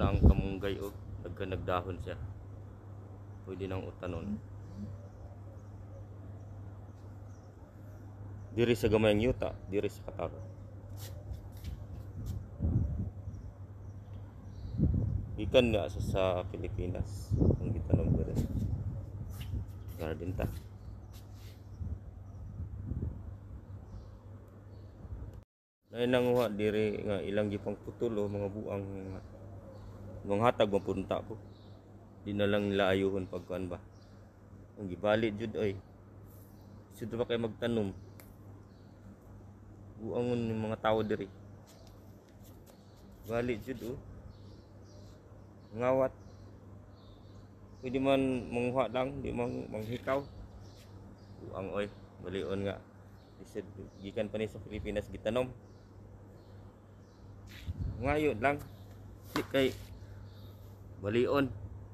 na ang kamunggay o nagdahon siya. Pwede nang utanon. Diri sa gamayang yuta, diri sa Qatar. Ikan nga sa Pilipinas ang gitanom diri. Garden ta. Nay nanguha diri nga ilang gipang putulo mga buang mga hatag mapunta ko. Di na lang nila ayuhon pagkuan ba. Ang gibalit jud oy. Sud ba kay magtanom? Buangon yung mga tao diri. Balit jud oh. Ngawat. Pwede man manguha lang, di man manghikaw. Buang oy, balion nga. Isod gikan pa ni sa Pilipinas gitanom. Ngayon lang di kay balion.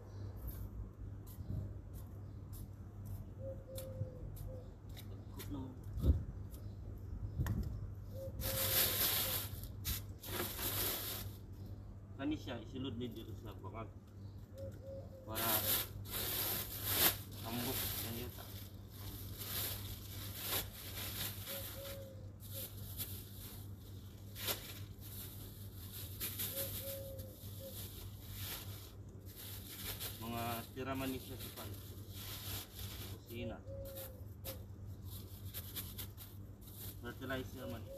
Kani siya isulod ni dito sa bangag para ambok ng yuta. Mga tiraman ni siya sa pan kusina, fertilizer man.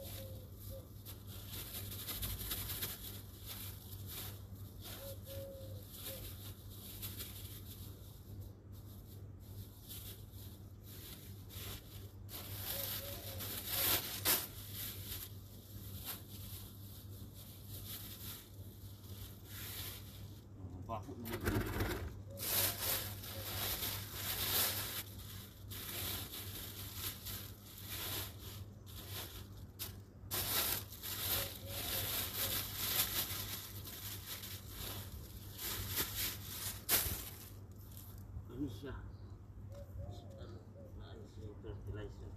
Baho naman. Ano siya? Naan siya fertilizer.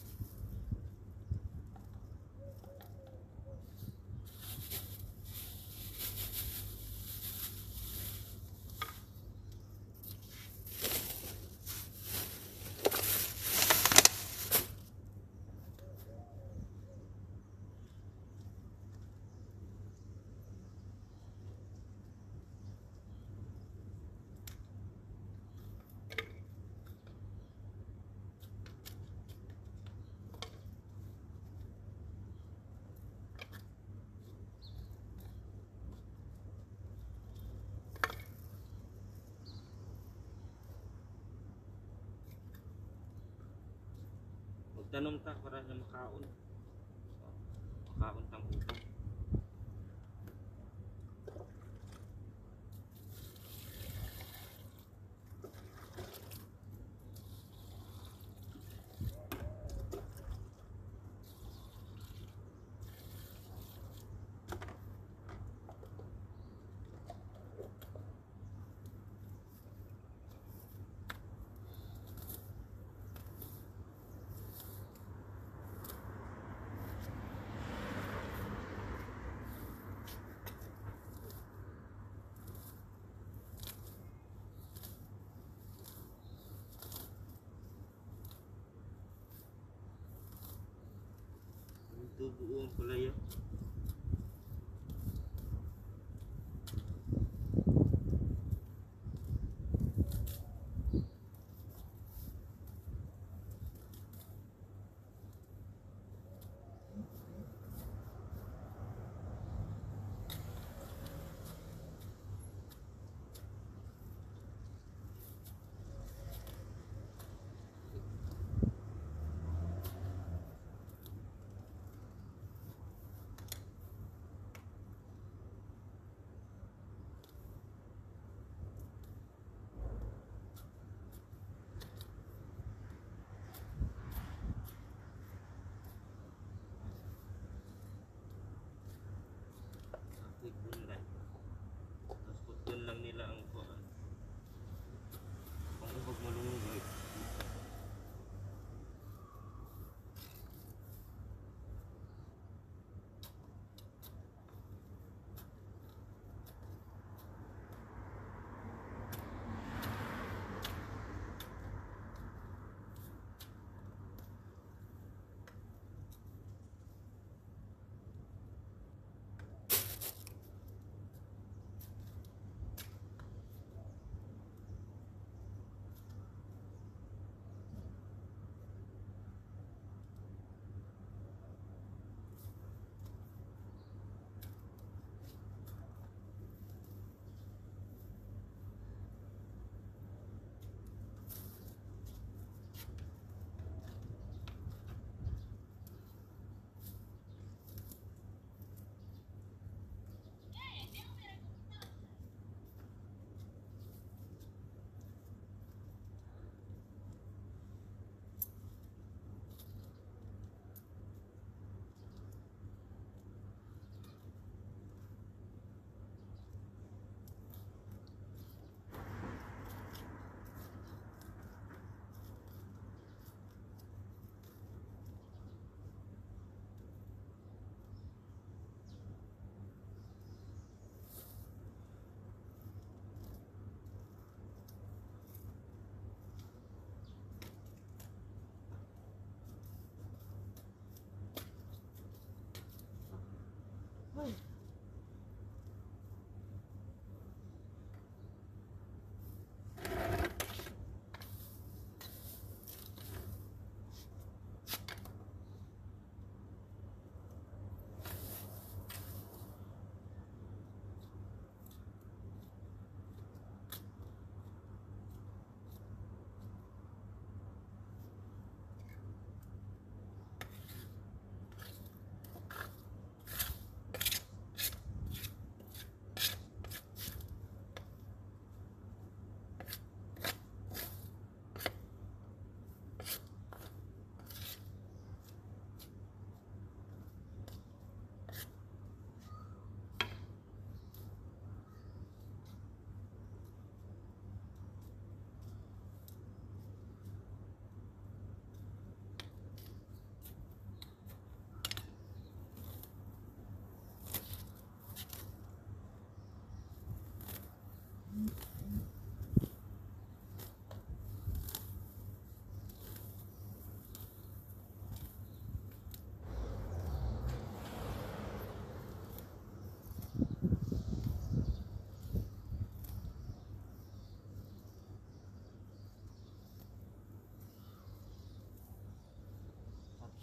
Magtanom ta para na makaon. Makaon tang upo. Ito buong palaya. Tapos putol lang nila ang kuhaan. Kung ubag malungoy.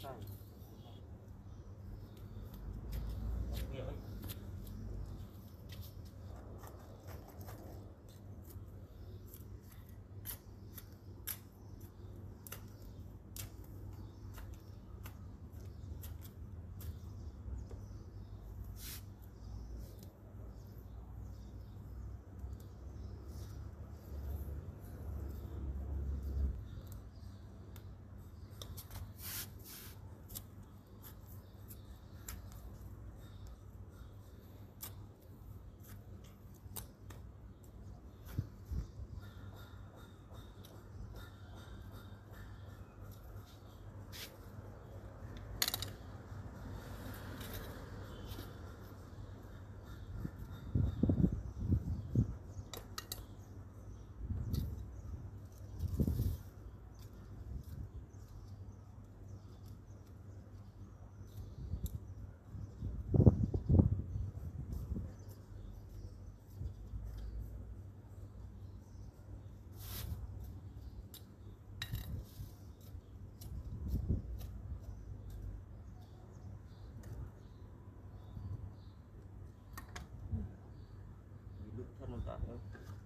Diluksan mo tayo.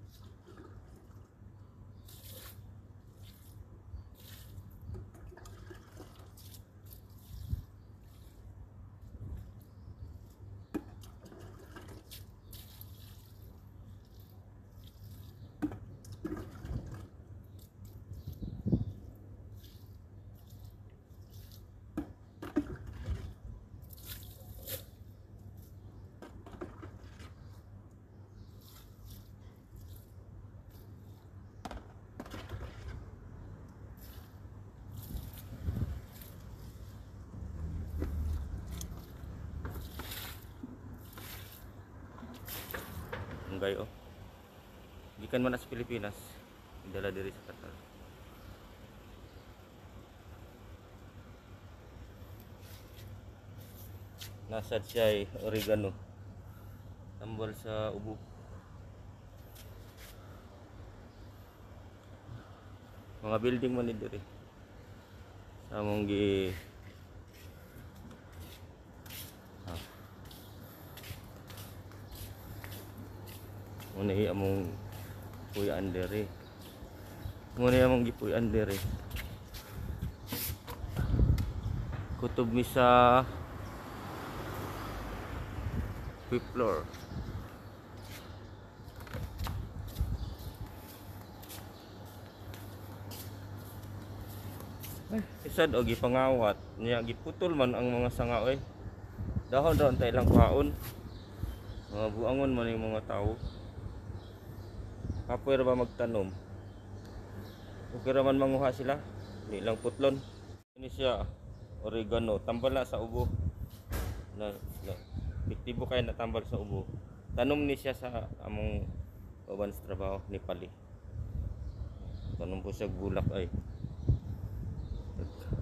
Ang gayo. Gikan man na sa Pilipinas, idala diri sa Qatar. Nasad siya ay oregano. Tambal sa ubo. Mga building man ni diri. Sa mong gi muna among puy-an diri. Muna among gipuy-an diri. Kutob mi sa fifth floor. Isad o gipangawat niya, giputol man ang mga sanga oy. Dahon tay lang kaon. Mga buangon man yung mga tao. Kapoy ra ba magtanom? Okay ra man manguha sila. Di lang putlon. Ini siya oregano, tambal na sa ubo. Na epektibo kay natambal sa ubo. Tanom ni siya sa among uban sa trabaho ni Pali. Tanom po siya bulak ay.